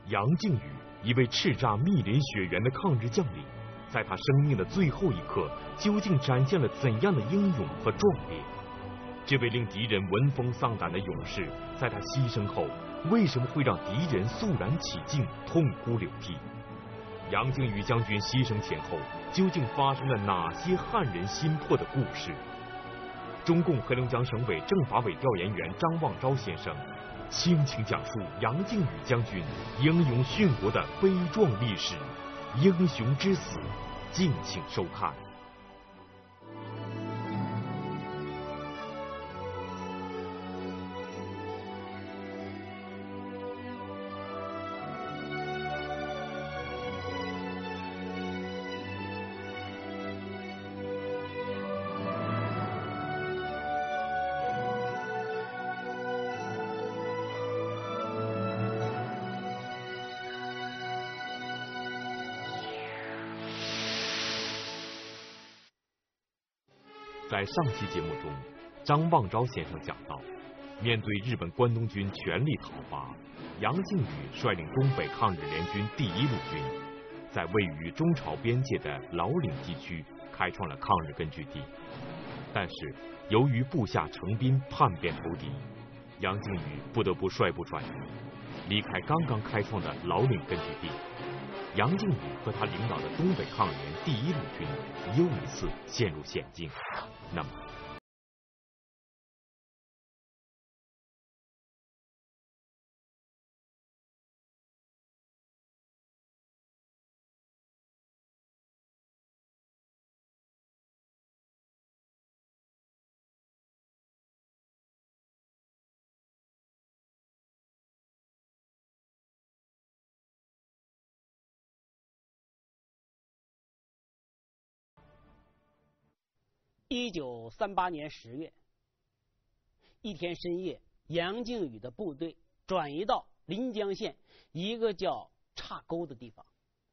杨靖宇，一位叱咤密林雪原的抗日将领，在他生命的最后一刻，究竟展现了怎样的英勇和壮烈？这位令敌人闻风丧胆的勇士，在他牺牲后，为什么会让敌人肃然起敬、痛哭流涕？杨靖宇将军牺牲前后，究竟发生了哪些撼人心魄的故事？中共黑龙江省委政法委调研员张望昭先生倾情讲述杨靖宇将军英勇殉国的悲壮历史，英雄之死，敬请收看。在上期节目中，张望昭先生讲到，面对日本关东军全力讨伐，杨靖宇率领东北抗日联军第1路军，在位于中朝边界的老岭地区开创了抗日根据地。但是，由于部下程彬叛变投敌，杨靖宇不得不率部转移，离开刚刚开创的老岭根据地。杨靖宇和他领导的东北抗日联第1路军又一次陷入险境。那么， 1938年10月，一天深夜，杨靖宇的部队转移到临江县一个叫岔沟的地方。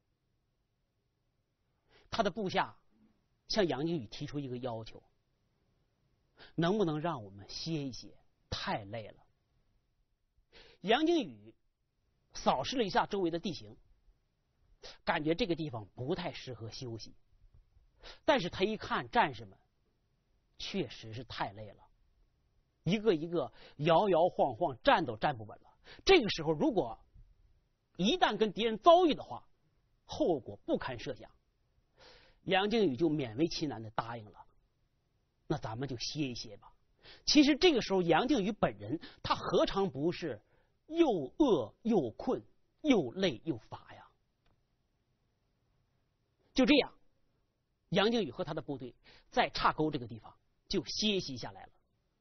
他的部下向杨靖宇提出一个要求：能不能让我们歇一歇？太累了。杨靖宇扫视了一下周围的地形，感觉这个地方不太适合休息。但是他一看战士们，确实是太累了，一个一个摇摇晃晃，站都站不稳了。这个时候，如果一旦跟敌人遭遇的话，后果不堪设想。杨靖宇就勉为其难的答应了，那咱们就歇一歇吧。其实这个时候，杨靖宇本人他何尝不是又饿又困又累又乏呀？就这样，杨靖宇和他的部队在岔沟这个地方就歇息下来了。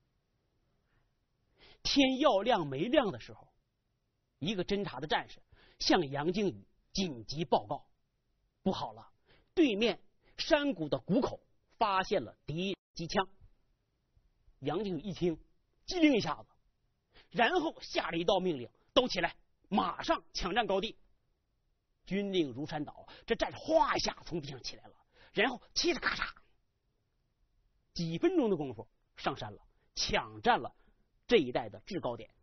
天要亮没亮的时候，一个侦察的战士向杨靖宇紧急报告：不好了，对面山谷的谷口发现了敌人机枪。杨靖宇一听，机灵一下子，然后下了一道命令：都起来，马上抢占高地。军令如山倒，这战士哗一下从地上起来了，然后嘁哩咔嚓，几分钟的功夫上山了，抢占了这一带的制高点。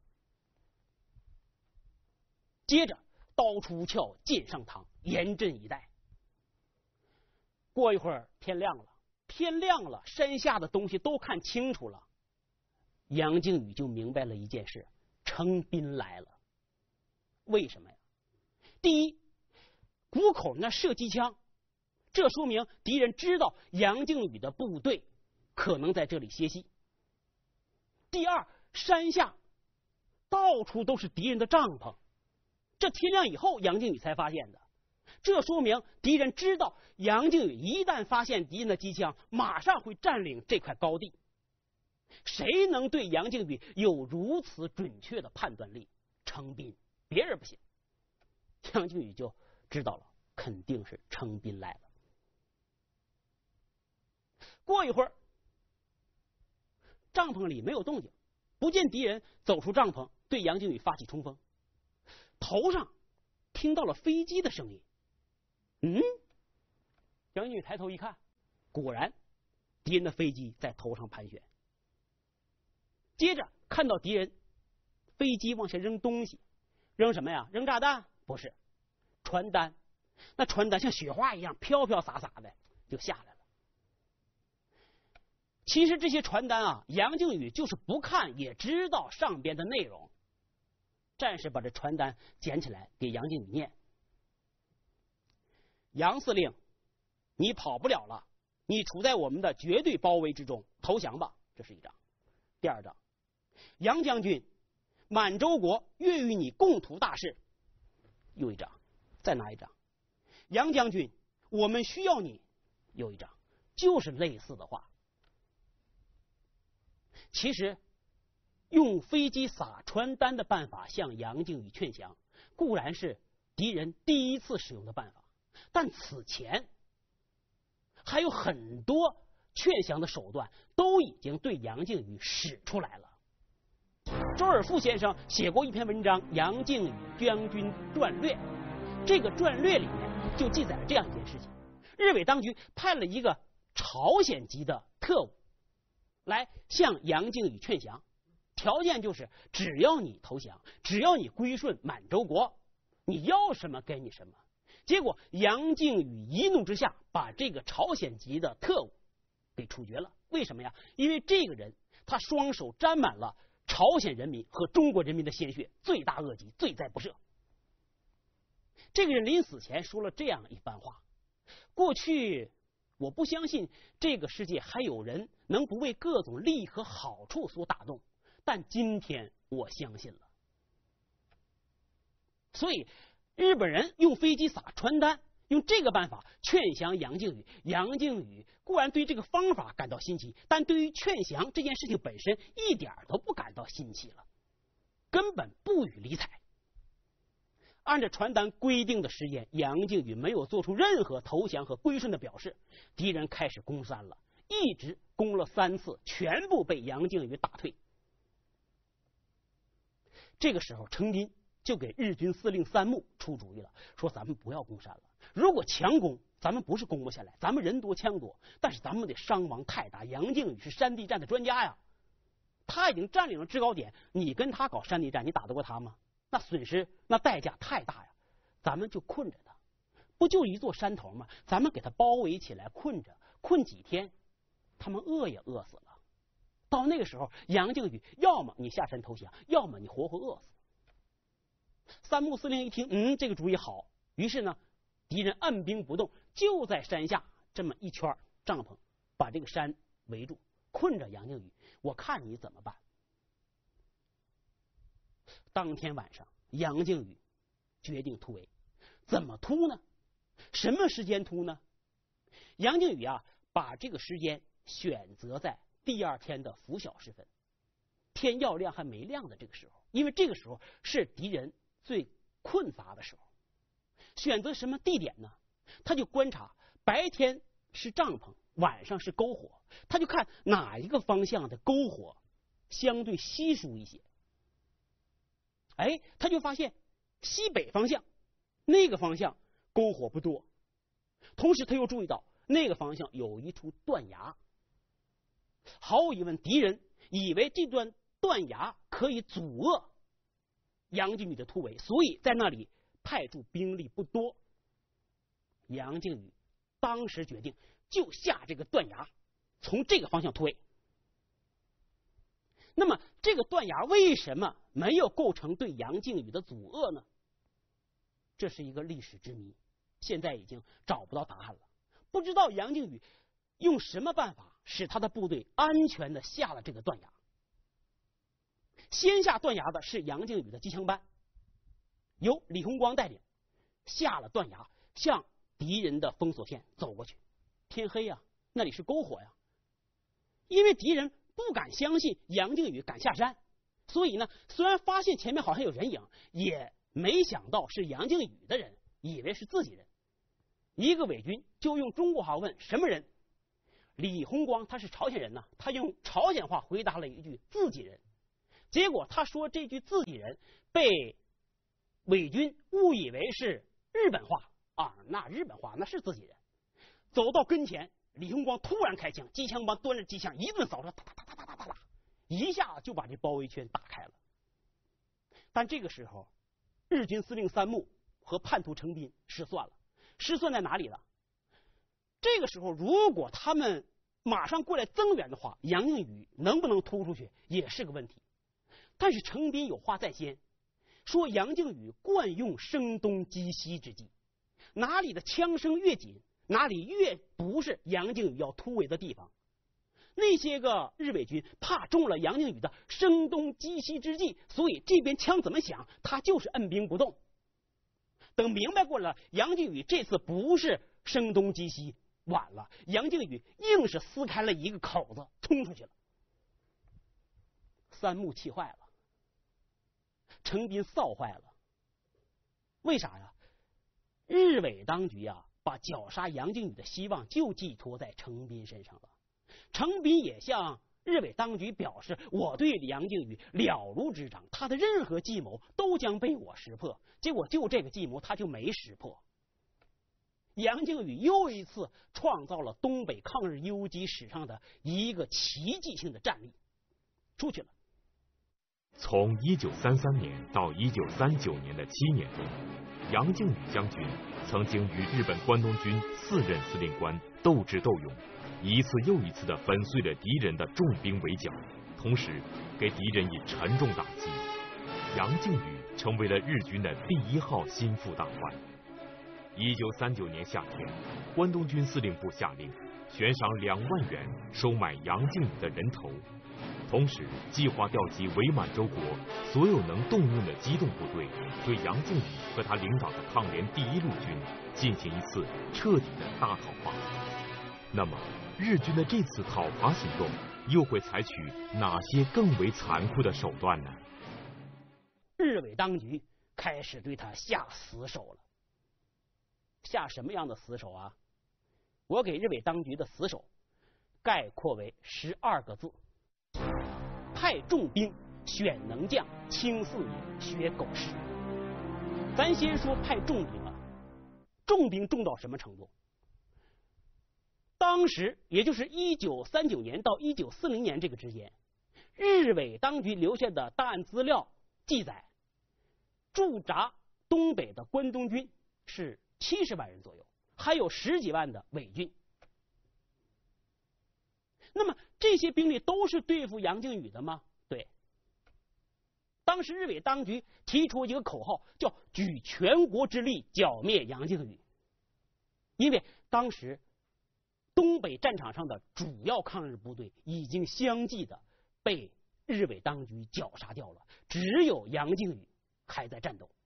接着刀出鞘，剑上膛，严阵以待。过一会儿天亮了，山下的东西都看清楚了。杨靖宇就明白了一件事：程彬来了。为什么呀？第一，谷口那射机枪，这说明敌人知道杨靖宇的部队可能在这里歇息。第二，山下到处都是敌人的帐篷，这天亮以后杨靖宇才发现的。这说明敌人知道杨靖宇一旦发现敌人的机枪，马上会占领这块高地。谁能对杨靖宇有如此准确的判断力？程彬，别人不行。杨靖宇就知道了，肯定是程彬来了。过一会儿，帐篷里没有动静，不见敌人走出帐篷对杨靖宇发起冲锋。头上听到了飞机的声音。杨靖宇抬头一看，果然敌人的飞机在头上盘旋。接着看到敌人飞机往下扔东西，扔什么呀？扔炸弹， 不是，传单，那传单像雪花一样飘飘洒洒的就下来了。其实这些传单啊，杨靖宇就是不看也知道上边的内容。战士把这传单捡起来给杨靖宇念：杨司令，你跑不了了，你处在我们的绝对包围之中，投降吧。这是一章。第二章，杨将军，满洲国愿与你共图大事。又一章。再拿一章，杨将军，我们需要你。又一章，就是类似的话。其实用飞机撒传单的办法向杨靖宇劝降，固然是敌人第一次使用的办法，但此前还有很多劝降的手段都已经对杨靖宇使出来了。周尔复先生写过一篇文章《杨靖宇将军传略》，这个传略里面就记载了这样一件事情：日伪当局派了一个朝鲜籍的特务来向杨靖宇劝降，条件就是只要你投降，只要你归顺满洲国，你要什么给你什么。结果杨靖宇一怒之下把这个朝鲜籍的特务给处决了。为什么呀？因为这个人他双手沾满了朝鲜人民和中国人民的鲜血，罪大恶极，罪在不赦。这个人临死前说了这样一番话：过去我不相信这个世界还有人能不为各种利益和好处所打动，但今天我相信了。所以日本人用飞机撒传单，用这个办法劝降杨靖宇。杨靖宇固然对这个方法感到新奇，但对于劝降这件事情本身一点都不感到新奇了，根本不予理睬。按照传单规定的时间，杨靖宇没有做出任何投降和归顺的表示，敌人开始攻山了，一直攻了3次，全部被杨靖宇打退。这个时候程彬就给日军司令三木出主意了，说咱们不要攻山了，如果强攻，咱们不是攻不下来，咱们人多枪多，但是咱们的伤亡太大。杨靖宇是山地战的专家呀，他已经占领了制高点，你跟他搞山地战，你打得过他吗？那损失那代价太大呀，咱们就困着他，不就一座山头吗？咱们给他包围起来，困着，困几天，他们饿也饿死了。到那个时候，杨靖宇要么你下山投降，要么你活活饿死。三木司令一听，这个主意好，于是呢，敌人按兵不动，就在山下这么一圈帐篷，把这个山围住，困着杨靖宇，我看你怎么办。当天晚上，杨靖宇决定突围。怎么突呢？什么时间突呢？杨靖宇啊，把这个时间选择在第二天的拂晓时分，天要亮还没亮的这个时候，因为这个时候是敌人最困乏的时候。选择什么地点呢？他就观察，白天是帐篷，晚上是篝火，他就看哪一个方向的篝火相对稀疏一些。他就发现西北方向那个方向篝火不多，同时他又注意到那个方向有一处断崖。毫无疑问，敌人以为这段断崖可以阻遏杨靖宇的突围，所以在那里派驻兵力不多。杨靖宇当时决定就下这个断崖，从这个方向突围。那么这个断崖为什么没有构成对杨靖宇的阻遏呢？这是一个历史之谜，现在已经找不到答案了。不知道杨靖宇用什么办法使他的部队安全的下了这个断崖。先下断崖的是杨靖宇的机枪班，由李鸿光带领下了断崖，向敌人的封锁线走过去。天黑呀，那里是篝火呀，因为敌人不敢相信杨靖宇敢下山，所以呢，虽然发现前面好像有人影，也没想到是杨靖宇的人，以为是自己人。一个伪军就用中国话问什么人，李鸿光他是朝鲜人呢，他用朝鲜话回答了一句自己人。结果他说这句自己人被伪军误以为是日本话啊，那日本话那是自己人。走到跟前，李鸿光突然开枪，机枪帮端着机枪一顿扫射，哒哒哒哒哒哒哒，一下就把这包围圈打开了。但这个时候，日军司令三木和叛徒程彬失算了。失算在哪里了？这个时候如果他们马上过来增援的话，杨靖宇能不能突出去也是个问题。但是程彬有话在先，说杨靖宇惯用声东击西之计，哪里的枪声越紧，哪里越不是杨靖宇要突围的地方。那些个日伪军怕中了杨靖宇的声东击西之计，所以这边枪怎么响，他就是按兵不动。等明白过了，杨靖宇这次不是声东击西，晚了，杨靖宇硬是撕开了一个口子冲出去了。三木气坏了，程彬臊坏了。为啥呀？日伪当局啊，把绞杀杨靖宇的希望就寄托在程彬身上了。程彬也向日伪当局表示，我对杨靖宇了如指掌，他的任何计谋都将被我识破。结果就这个计谋他就没识破。杨靖宇又一次创造了东北抗日游击史上的一个奇迹性的战例，出去了。 从1933年到1939年的7年中，杨靖宇将军曾经与日本关东军4任司令官斗智斗勇，一次又一次地粉碎了敌人的重兵围剿，同时给敌人以沉重打击。杨靖宇成为了日军的第1号心腹大患。1939年夏天，关东军司令部下令悬赏2万元收买杨靖宇的人头，同时计划调集伪满洲国所有能动用的机动部队，对杨靖宇和他领导的抗联第1路军进行一次彻底的大讨伐。那么日军的这次讨伐行动又会采取哪些更为残酷的手段呢？ 日伪当局开始对他下死手了。下什么样的死手啊？我给日伪当局的死手概括为12个字：派重兵，选能将，轻四野，学狗屎。咱先说派重兵啊，重兵重到什么程度？当时也就是1939年到1940年这个之间，日伪当局留下的档案资料记载，驻扎东北的关东军是70万人左右，还有10几万的伪军。那么这些兵力都是对付杨靖宇的吗？对。当时日伪当局提出一个口号，叫举全国之力剿灭杨靖宇。因为当时东北战场上的主要抗日部队已经相继的被日伪当局绞杀掉了，只有杨靖宇还在战斗。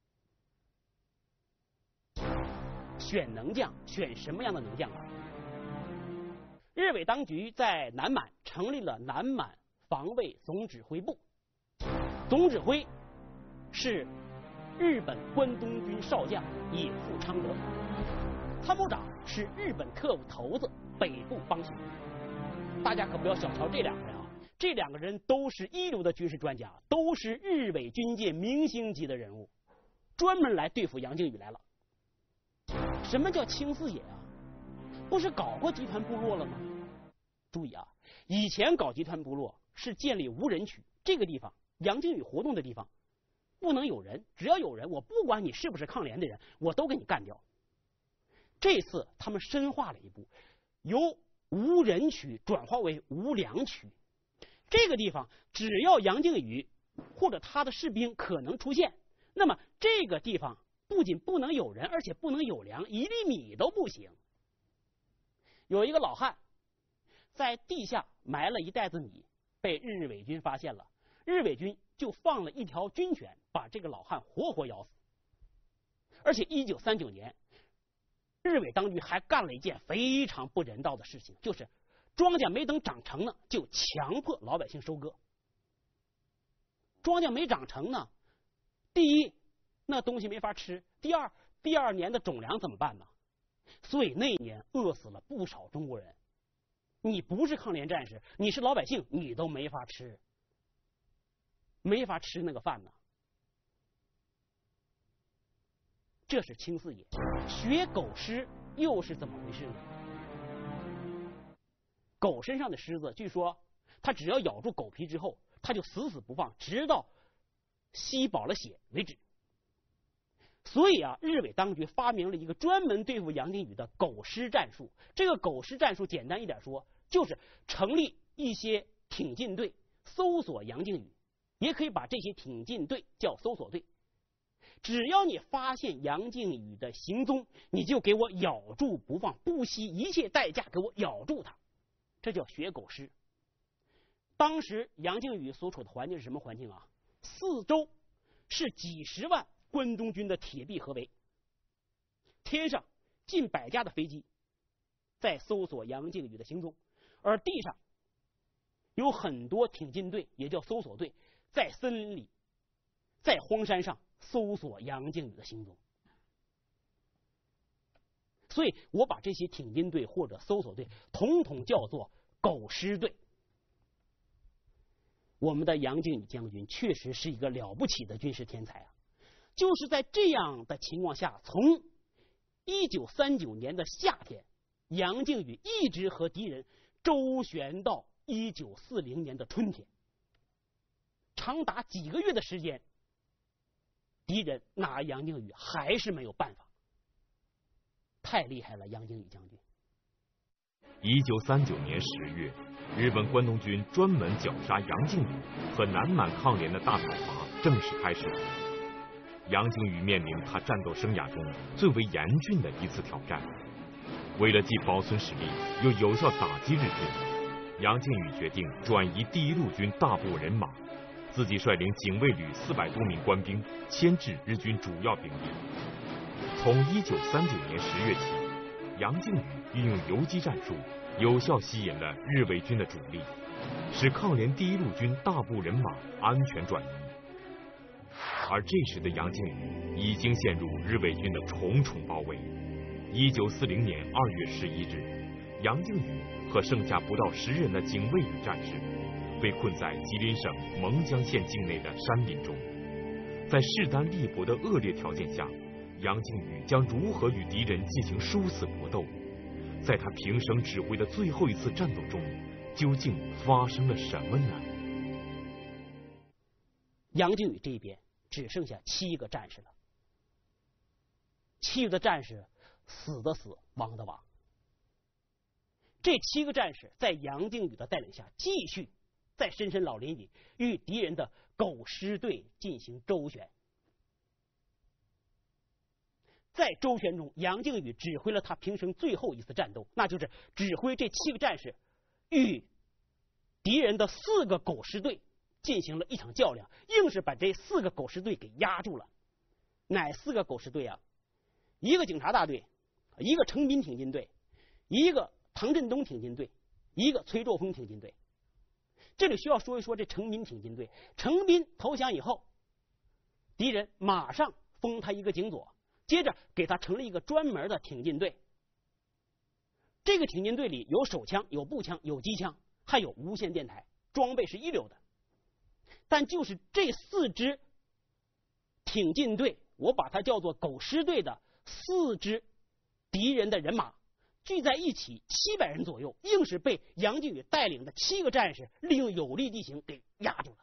选能将，选什么样的能将啊？日伪当局在南满成立了南满防卫总指挥部，总指挥是日本关东军少将野户昌德，参谋长是日本特务头子北部邦雄。大家可不要小瞧这两个人啊，这两个人都是一流的军事专家，都是日伪军界明星级的人物，专门来对付杨靖宇来了。什么叫清四野啊？不是搞过集团部落了吗？注意啊，以前搞集团部落是建立无人区，这个地方杨靖宇活动的地方不能有人，只要有人，我不管你是不是抗联的人，我都给你干掉。这次他们深化了一步，由无人区转化为无粮区。这个地方只要杨靖宇或者他的士兵可能出现，那么这个地方不仅不能有人，而且不能有粮，一粒米都不行。有一个老汉在地下埋了一袋子米，被日伪军发现了，日伪军就放了一条军犬，把这个老汉活活咬死。而且1939年，日伪当局还干了一件非常不人道的事情，就是庄稼没等长成呢，就强迫老百姓收割。庄稼没长成呢，第一，那东西没法吃；第二年的种粮怎么办呢？所以那一年饿死了不少中国人。你不是抗联战士，你是老百姓，你都没法吃，没法吃那个饭呢。这是清四野。学狗尸又是怎么回事呢？狗身上的虱子，据说它只要咬住狗皮之后，它就死死不放，直到吸饱了血为止。 所以啊，日伪当局发明了一个专门对付杨靖宇的狗尸战术。这个狗尸战术简单一点说，就是成立一些挺进队搜索杨靖宇，也可以把这些挺进队叫搜索队。只要你发现杨靖宇的行踪，你就给我咬住不放，不惜一切代价给我咬住他，这叫学狗尸。当时杨靖宇所处的环境是什么环境啊？四周是几十万关东军的铁壁合围，天上近100架的飞机在搜索杨靖宇的行踪，而地上有很多挺进队，也叫搜索队，在森林里，在荒山上搜索杨靖宇的行踪。所以我把这些挺进队或者搜索队统统叫做狗尸队。我们的杨靖宇将军确实是一个了不起的军事天才啊！就是在这样的情况下，从1939年的夏天，杨靖宇一直和敌人周旋到1940年的春天，长达几个月的时间，敌人拿杨靖宇还是没有办法。太厉害了，杨靖宇将军。 1939年10月，日本关东军专门绞杀杨靖宇和南满抗联的大讨伐正式开始。杨靖宇面临他战斗生涯中最为严峻的一次挑战。为了既保存实力，又有效打击日军，杨靖宇决定转移第一路军大部人马，自己率领警卫旅400多名官兵牵制日军主要兵力。从1939年10月起，杨靖宇运用游击战术，有效吸引了日伪军的主力，使抗联第一路军大部人马安全转移。而这时的杨靖宇已经陷入日伪军的重重包围。1940年2月11日，杨靖宇和剩下不到10人的警卫旅战士被困在吉林省蒙江县境内的山林中。在势单力薄的恶劣条件下，杨靖宇将如何与敌人进行殊死搏斗？在他平生指挥的最后一次战斗中，究竟发生了什么呢？ 杨靖宇这边只剩下7个战士了，7个战士死的死，亡的亡。这7个战士在杨靖宇的带领下，继续在深山老林里与敌人的狗尸队进行周旋。在周旋中，杨靖宇指挥了他平生最后一次战斗，那就是指挥这7个战士与敌人的4个狗尸队进行了一场较量，硬是把这4个狗尸队给压住了。哪4个狗尸队啊？一个警察大队，一个程彬挺进队，一个唐振东挺进队，一个崔作峰挺进队。这里需要说一说这程彬挺进队。程彬投降以后，敌人马上封他一个警佐，接着给他成立一个专门的挺进队。这个挺进队里有手枪，有步枪，有机枪，还有无线电台，装备是一流的。但就是这4支挺进队，我把它叫做狗尸队的4支敌人的人马聚在一起700人左右，硬是被杨靖宇带领的7个战士利用有利地形给压住了。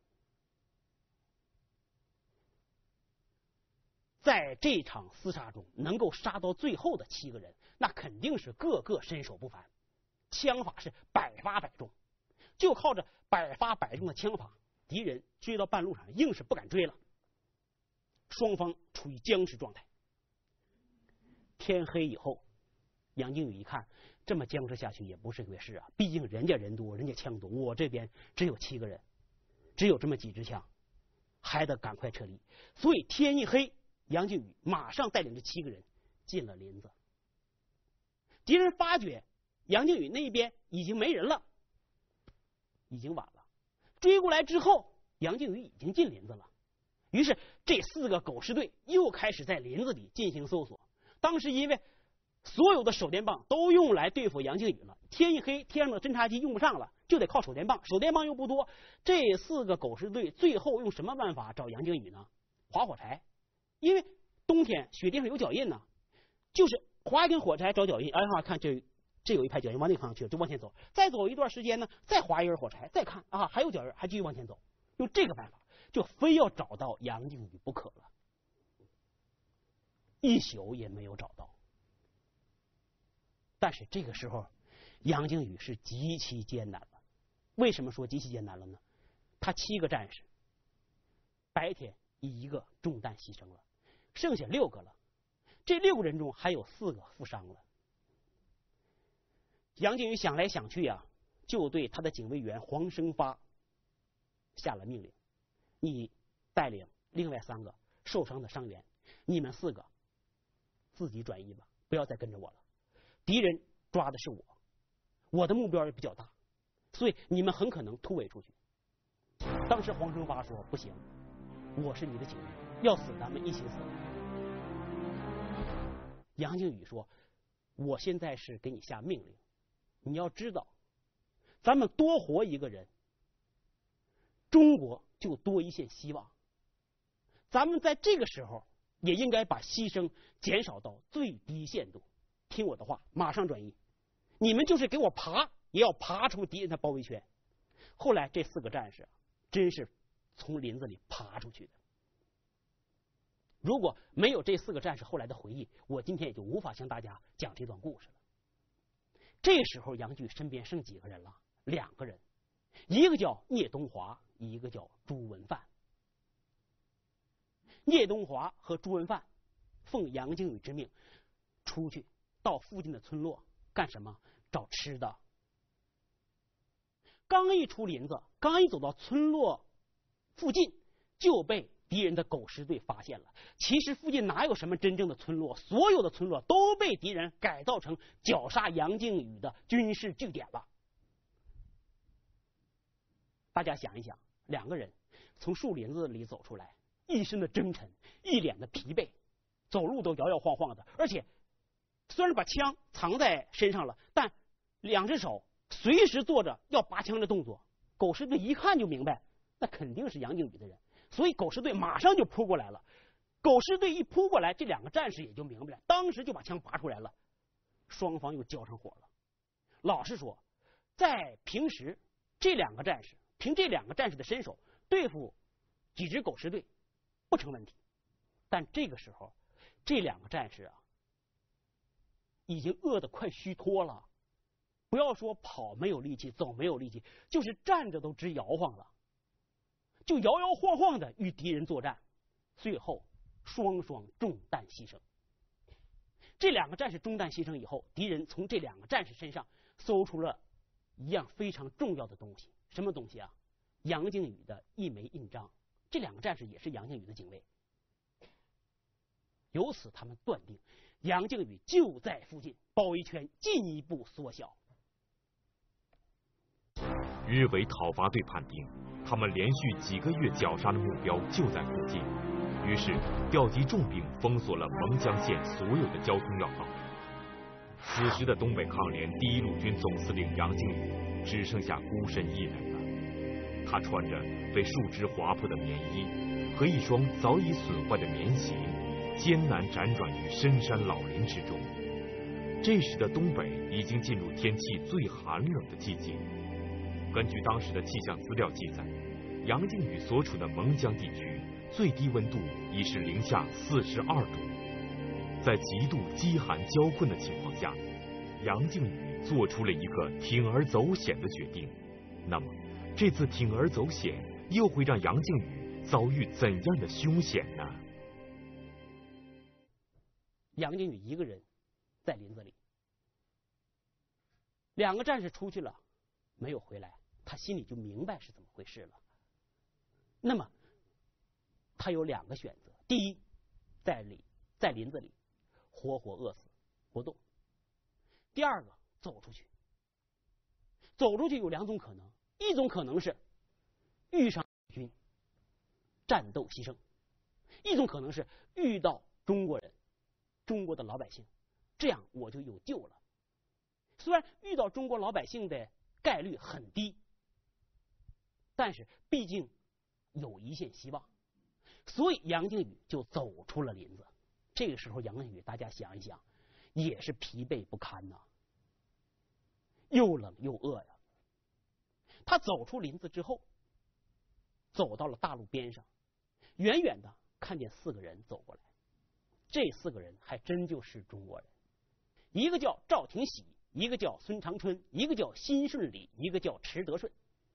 在这场厮杀中，能够杀到最后的7个人，那肯定是个个身手不凡，枪法是百发百中。就靠着百发百中的枪法，敌人追到半路上硬是不敢追了，双方处于僵持状态。天黑以后，杨靖宇一看这么僵持下去也不是回事啊，毕竟人家人多，人家枪多，我这边只有7个人，只有这么几支枪，还得赶快撤离。所以天一黑，杨靖宇马上带领这7个人进了林子。敌人发觉杨靖宇那边已经没人了，已经晚了。追过来之后，杨靖宇已经进林子了。于是这4个狗尸队又开始在林子里进行搜索。当时因为所有的手电棒都用来对付杨靖宇了，天一黑，天上的侦察机用不上了，就得靠手电棒，手电棒又不多。这4个狗尸队最后用什么办法找杨靖宇呢？划火柴，因为冬天雪地上有脚印呢，就是划一根火柴找脚印。哎，看这有一排脚印，往那个方向去了，就往前走。再走一段时间呢，再划一根火柴，再看啊还有脚印，还继续往前走。用这个办法，就非要找到杨靖宇不可了。 一宿也没有找到。但是这个时候，杨靖宇是极其艰难了。为什么说极其艰难了呢？他7个战士，白天1个中弹牺牲了，剩下6个了。这6个人中还有4个负伤了。杨靖宇想来想去啊，就对他的警卫员黄生发下了命令：你带领另外3个受伤的伤员，你们4个自己转移吧，不要再跟着我了。敌人抓的是我的目标也比较大，所以你们很可能突围出去。当时黄生发说：不行，我是你的警卫，要死咱们一起死。杨靖宇说：我现在是给你下命令，你要知道，咱们多活一个人，中国就多一线希望。咱们在这个时候也应该把牺牲减少到最低限度。听我的话，马上转移。你们就是给我爬，也要爬出敌人的包围圈。后来这4个战士真是从林子里爬出去的。如果没有这4个战士后来的回忆，我今天也就无法向大家讲这段故事了。这时候杨靖宇身边剩几个人了？2个人，一个叫聂东华，一个叫朱文范。聂东华和朱文范奉杨靖宇之命出去到附近的村落干什么？找吃的。刚一出林子，刚一走到村落附近，就被敌人的狗食队发现了。其实附近哪有什么真正的村落，所有的村落都被敌人改造成绞杀杨靖宇的军事据点了。大家想一想，2个人从树林子里走出来，一身的征尘，一脸的疲惫，走路都摇摇晃晃的，而且虽然把枪藏在身上了，但2只手随时做着要拔枪的动作。狗食队一看就明白，那肯定是杨靖宇的人，所以狗食队马上就扑过来了。狗食队一扑过来，这2个战士也就明白了，当时就把枪拔出来了。双方又交上火了。老实说，在平时这2个战士凭这2个战士的身手对付几支狗食队不成问题，但这个时候这2个战士啊，已经饿得快虚脱了。不要说跑没有力气，走没有力气，就是站着都直摇晃了，就摇摇晃晃的与敌人作战，最后双双中弹牺牲。这2个战士中弹牺牲以后，敌人从这2个战士身上搜出了一样非常重要的东西。什么东西啊？杨靖宇的1枚印章。这2个战士也是杨靖宇的警卫。由此他们断定杨靖宇就在附近，包围圈进一步缩小。 日伪讨伐队判定他们连续几个月绞杀的目标就在附近，于是调集重兵封锁了蒙江县所有的交通要道。此时的东北抗联第1路军总司令杨靖宇只剩下孤身一人了。他穿着被树枝划破的棉衣和一双早已损坏的棉鞋，艰难辗转于深山老林之中。这时的东北已经进入天气最寒冷的季节。根据当时的气象资料记载，杨靖宇所处的蒙江地区最低温度已是零下42度。在极度饥寒交困的情况下，杨靖宇做出了一个铤而走险的决定。那么这次铤而走险又会让杨靖宇遭遇怎样的凶险呢？ 杨靖宇一个人在林子里，2个战士出去了没有回来，他心里就明白是怎么回事了。那么他有2个选择：第一，在林子里活活饿死不动；第2个，走出去。走出去有2种可能，一种可能是遇上军战斗牺牲，一种可能是遇到中国人，中国的老百姓，这样我就有救了。虽然遇到中国老百姓的概率很低，但是毕竟有一线希望，所以杨靖宇就走出了林子。这个时候杨靖宇，大家想一想，也是疲惫不堪呐，又冷又饿呀。他走出林子之后，走到了大路边上，远远的看见4个人走过来。 这4个人还真就是中国人，一个叫赵廷喜，一个叫孙长春，一个叫辛顺礼，一个叫迟德顺。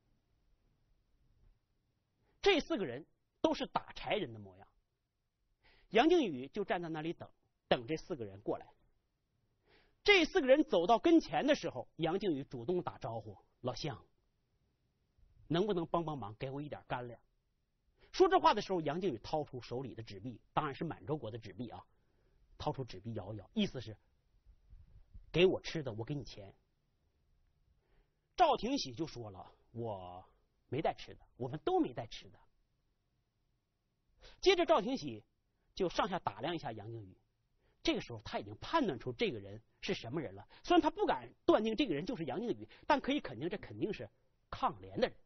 这4个人都是打柴人的模样。杨靖宇就站在那里等这4个人过来。这4个人走到跟前的时候，杨靖宇主动打招呼：“老乡，能不能帮帮忙，给我一点干粮？”说这话的时候，杨靖宇掏出手里的纸币，当然是满洲国的纸币啊，掏出纸币摇一摇，意思是给我吃的，我给你钱。赵廷喜就说了：“我没带吃的，我们都没带吃的。”接着赵廷喜就上下打量一下杨靖宇，这个时候他已经判断出这个人是什么人了。虽然他不敢断定这个人就是杨靖宇，但可以肯定这肯定是抗联的人。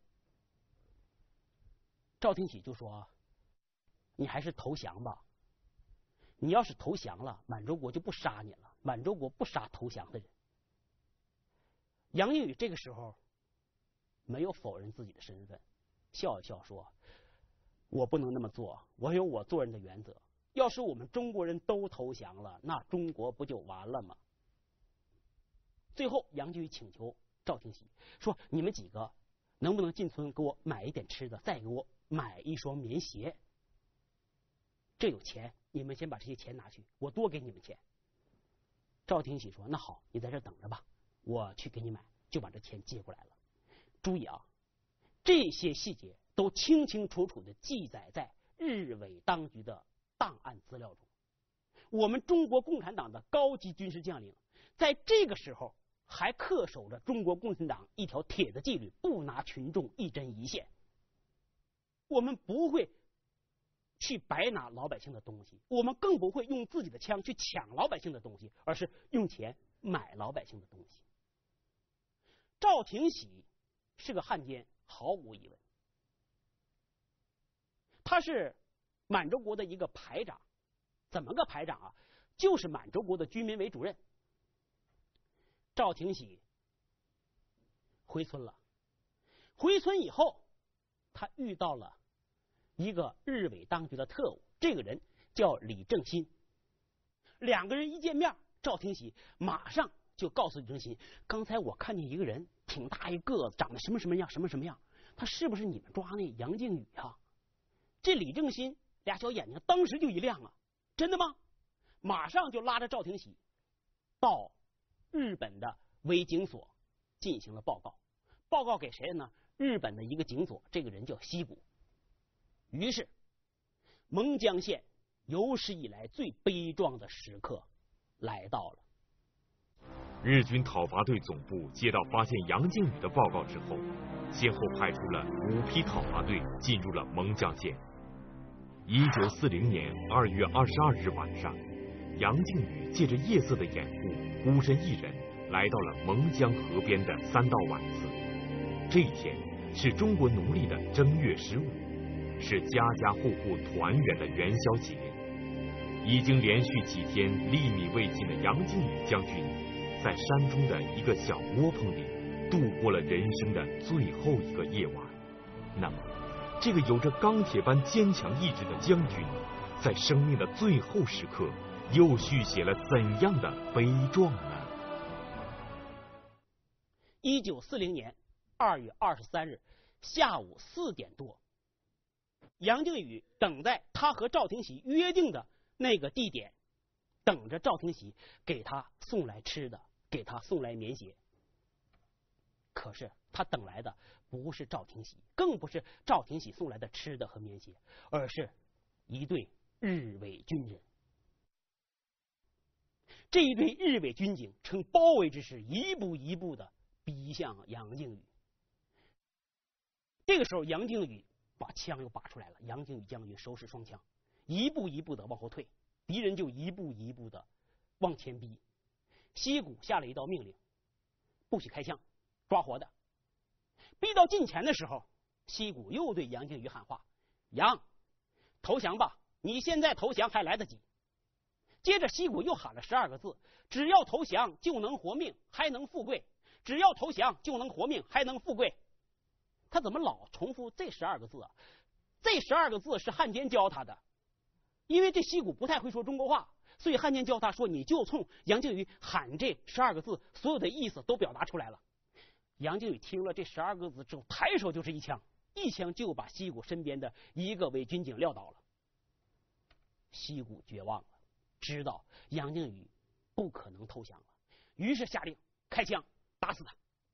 赵廷喜就说：“你还是投降吧，你要是投降了，满洲国就不杀你了，满洲国不杀投降的人。”杨靖宇这个时候没有否认自己的身份，笑一笑说：“我不能那么做，我有我做人的原则。要是我们中国人都投降了，那中国不就完了吗？”最后，杨靖宇请求赵廷喜说：“你们几个能不能进村给我买一点吃的，再给我买一双棉鞋？这有钱，你们先把这些钱拿去，我多给你们钱。”赵廷喜说：“那好，你在这等着吧，我去给你买。”就把这钱接过来了。注意啊，这些细节都清清楚楚地记载在日伪当局的档案资料中。我们中国共产党的高级军事将领在这个时候还恪守着中国共产党一条铁的纪律，不拿群众一针一线。我们不会去白拿老百姓的东西，我们更不会用自己的枪去抢老百姓的东西，而是用钱买老百姓的东西。赵廷喜是个汉奸，毫无疑问。他是满洲国的一个排长，怎么个排长啊？就是满洲国的军民委主任。赵廷喜回村了，回村以后，他遇到了一个日伪当局的特务，这个人叫李正新。2个人一见面，赵廷喜马上就告诉李正新：“刚才我看见一个人，挺大一个子，长得什么什么样，什么什么样，他是不是你们抓那杨靖宇啊？”这李正新俩小眼睛当时就一亮啊，真的吗？马上就拉着赵廷喜到日本的伪警所进行了报告。报告给谁呢？日本的一个警所，这个人叫西谷。于是蒙江县有史以来最悲壮的时刻来到了。 日军讨伐队总部接到发现杨靖宇的报告之后，先后派出了5批讨伐队进入了蒙江县。1940年2月22日晚上，杨靖宇借着夜色的掩护，孤身一人来到了蒙江河边的3道碗寺。这一天是中国农历的正月15，是家家户户团圆的元宵节。已经连续几天粒米未进的杨靖宇将军，在山中的一个小窝棚里度过了人生的最后一个夜晚。那么，这个有着钢铁般坚强意志的将军，在生命的最后时刻，又续写了怎样的悲壮呢 ？1940年2月23日下午4点多，杨靖宇等在他和赵廷喜约定的那个地点，等着赵廷喜给他送来吃的，给他送来棉鞋。可是他等来的不是赵廷喜，更不是赵廷喜送来的吃的和棉鞋，而是一队日伪军人。这一队日伪军警呈包围之势，一步一步的逼向杨靖宇。这个时候，杨靖宇把枪又拔出来了。杨靖宇将军手使双枪，一步一步的往后退，敌人就一步一步的往前逼。西谷下了一道命令，不许开枪，抓活的。逼到近前的时候，西谷又对杨靖宇喊话：“杨，投降吧，你现在投降还来得及。”接着西谷又喊了12个字：“只要投降就能活命，还能富贵；只要投降就能活命，还能富贵。”他怎么老重复这12个字啊？这12个字是汉奸教他的，因为这西谷不太会说中国话， 所以汉奸教他说，你就冲杨靖宇喊这12个字，所有的意思都表达出来了。杨靖宇听了这12个字之后，抬手就是一枪，一枪就把西谷身边的一个伪军警撂倒了。西谷绝望了，知道杨靖宇不可能投降了，于是下令开枪打死他。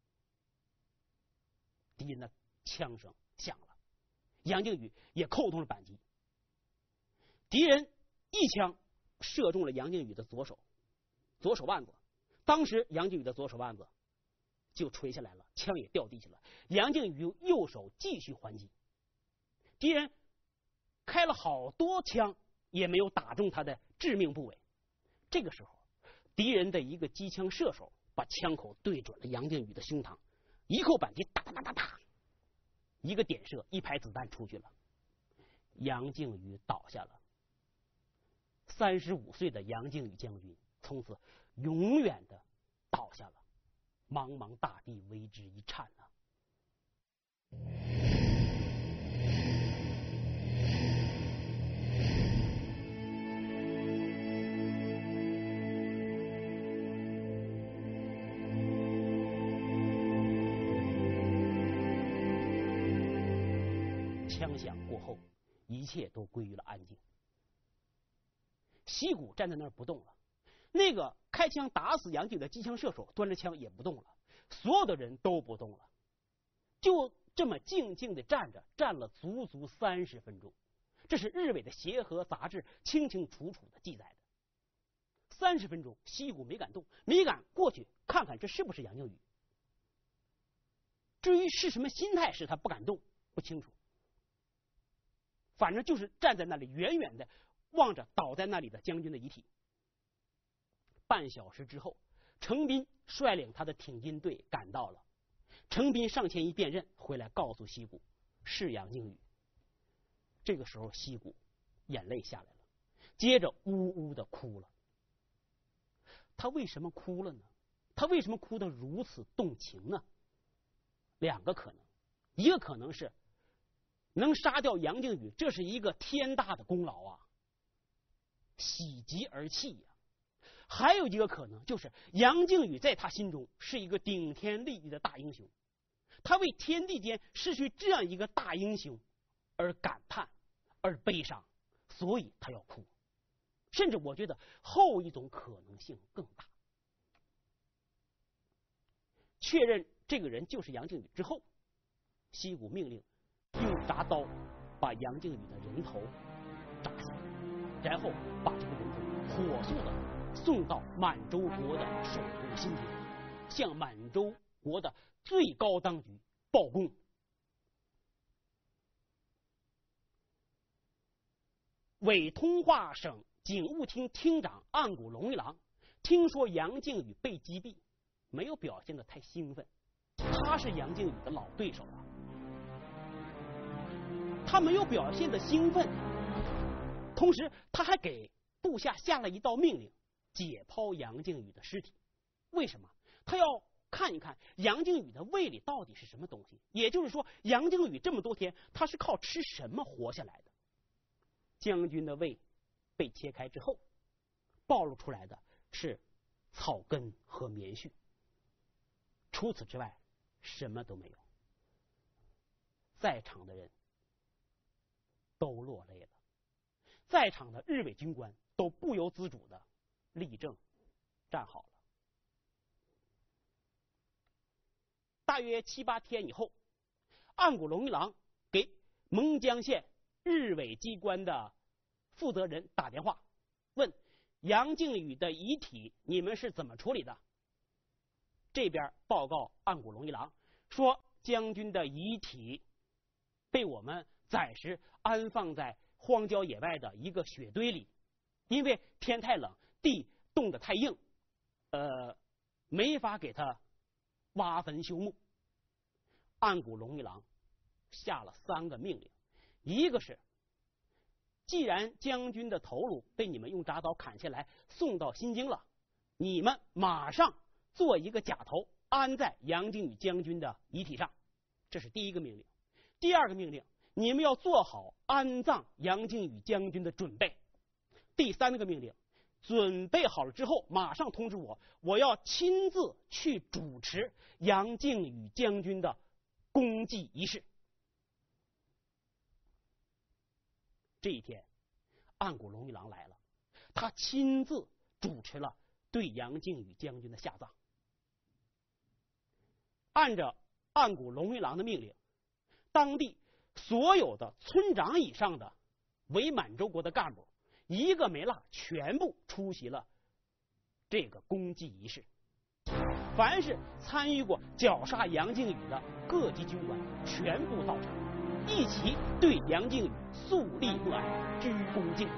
敌人的枪声响了，杨靖宇也扣动了扳机。敌人一枪射中了杨靖宇的左手腕子，当时杨靖宇的左手腕子就垂下来了，枪也掉地下了。杨靖宇用右手继续还击，敌人开了好多枪也没有打中他的致命部位。这个时候，敌人的一个机枪射手把枪口对准了杨靖宇的胸膛，一扣扳机，哒哒哒哒哒，一个点射，一排子弹出去了，杨靖宇倒下了。35岁的杨靖宇将军从此永远的倒下了，茫茫大地为之一颤啊！枪响过后，一切都归于了安静。西谷站在那儿不动了，那个开枪打死杨靖宇的机枪射手端着枪也不动了，所有的人都不动了，就这么静静的站着，站了足足30分钟。这是日伪的协和杂志清清楚楚的记载的。30分钟，西谷没敢动，没敢过去看看这是不是杨靖宇。至于是什么心态使他不敢动，不清楚。反正就是站在那里，远远的望着倒在那里的将军的遗体。半小时之后，程彬率领他的挺进队赶到了。程彬上前一辨认，回来告诉西谷是杨靖宇。这个时候，西谷眼泪下来了，接着呜呜的哭了。他为什么哭了呢？他为什么哭得如此动情呢？2个可能，一个可能是能杀掉杨靖宇，这是一个天大的功劳啊，喜极而泣呀。还有一个可能就是杨靖宇在他心中是一个顶天立地的大英雄，他为天地间失去这样一个大英雄而感叹而悲伤，所以他要哭。甚至我觉得后一种可能性更大。确认这个人就是杨靖宇之后，西谷命令用铡刀把杨靖宇的人头铡下，然后把这个人头火速的送到满洲国的首都新田，向满洲国的最高当局报功。伪通化省警务厅厅长岸谷龙一郎听说杨靖宇被击毙，没有表现得太兴奋，他是杨靖宇的老对手啊，他没有表现得兴奋，同时他还给部下下了一道命令，解剖杨靖宇的尸体。为什么？他要看一看杨靖宇的胃里到底是什么东西，也就是说杨靖宇这么多天他是靠吃什么活下来的。将军的胃被切开之后，暴露出来的是草根和棉絮，除此之外什么都没有。在场的人都落泪了，在场的日伪军官都不由自主的立正站好了。大约7、8天以后，岸谷龙一郎给蒙江县日伪机关的负责人打电话，问杨靖宇的遗体你们是怎么处理的？这边报告岸谷龙一郎说，将军的遗体被我们暂时安放在荒郊野外的一个雪堆里，因为天太冷，地冻得太硬，没法给他挖坟修墓。岸谷龙一郎下了3个命令，一个是既然将军的头颅被你们用铡刀砍下来送到新京了，你们马上做一个假头安在杨靖宇将军的遗体上，这是第一个命令。第二个命令，你们要做好安葬杨靖宇将军的准备。第三个命令， 准备好了之后，马上通知我，我要亲自去主持杨靖宇将军的公祭仪式。这一天，岸谷龙一郎来了，他亲自主持了对杨靖宇将军的下葬。按照岸谷龙一郎的命令，当地所有的村长以上的伪满洲国的干部一个没落，全部出席了这个公祭仪式。凡是参与过绞杀杨靖宇的各级军官全部到场，一起对杨靖宇肃立默哀，鞠躬敬礼。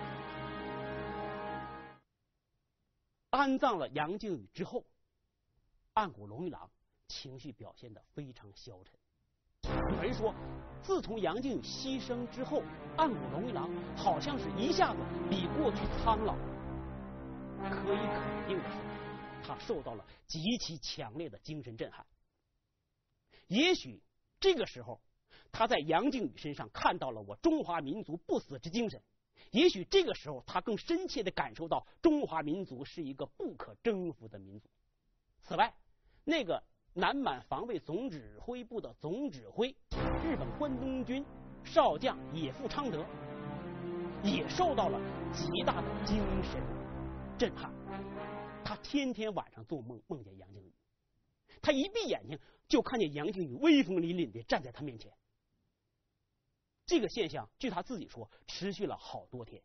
安葬了杨靖宇之后，岸谷龙一郎情绪表现得非常消沉。有人说，自从杨靖宇牺牲之后，岸谷龙一郎好像是一下子比过去苍老。可以肯定的是，他受到了极其强烈的精神震撼。也许这个时候，他在杨靖宇身上看到了我中华民族不死之精神。也许这个时候，他更深切地感受到中华民族是一个不可征服的民族。此外，那个南满防卫总指挥部的总指挥日本关东军少将野付昌德也受到了极大的精神震撼。他天天晚上做梦，梦见杨靖宇，他一闭眼睛就看见杨靖宇威风凛凛地站在他面前。这个现象据他自己说持续了好多天。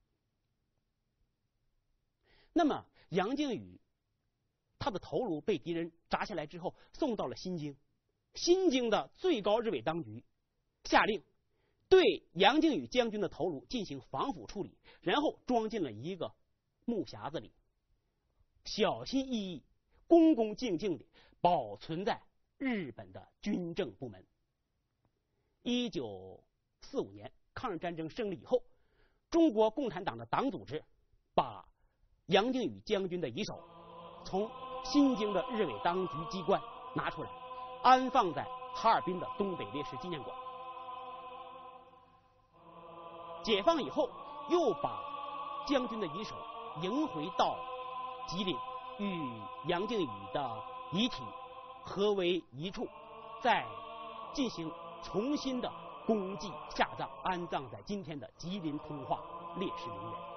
那么杨靖宇他的头颅被敌人砸下来之后，送到了新京。新京的最高日伪当局下令对杨靖宇将军的头颅进行防腐处理，然后装进了一个木匣子里，小心翼翼、恭恭敬敬地保存在日本的军政部门。1945年抗日战争胜利以后，中国共产党的党组织把杨靖宇将军的遗首从新京的日伪当局机关拿出来，安放在哈尔滨的东北烈士纪念馆。解放以后，又把将军的遗首迎回到吉林，与杨靖宇的遗体合为一处，再进行重新的公祭下葬，安葬在今天的吉林通化烈士陵园。